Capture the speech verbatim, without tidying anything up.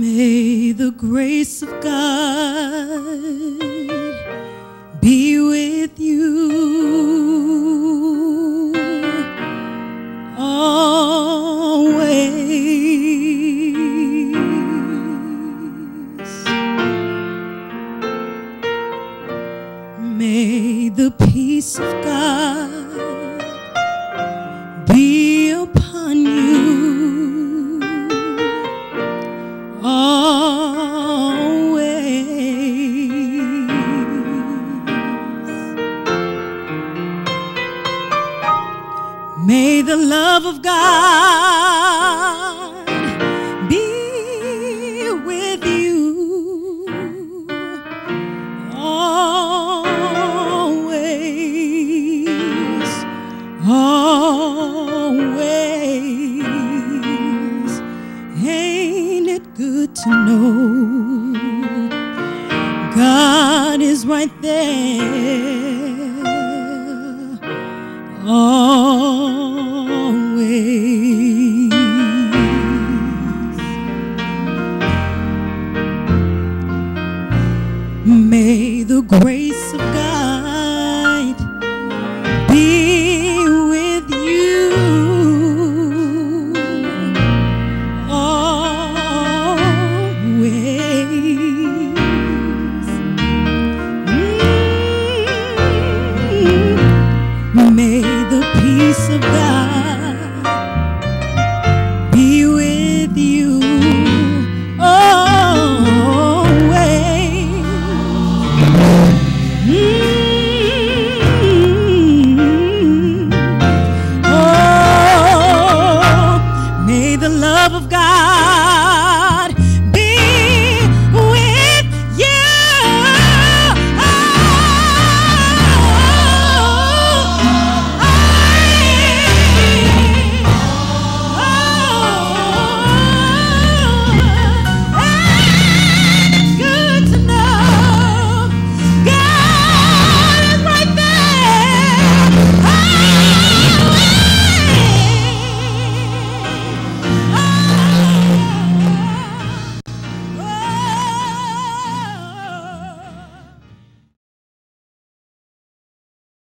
May the grace of God be with you always. May the peace of God be upon you always. May the love of God be with you always, always. Ain't it good to know God is right there always. May the grace of God be with you always. Mm-hmm. May the peace of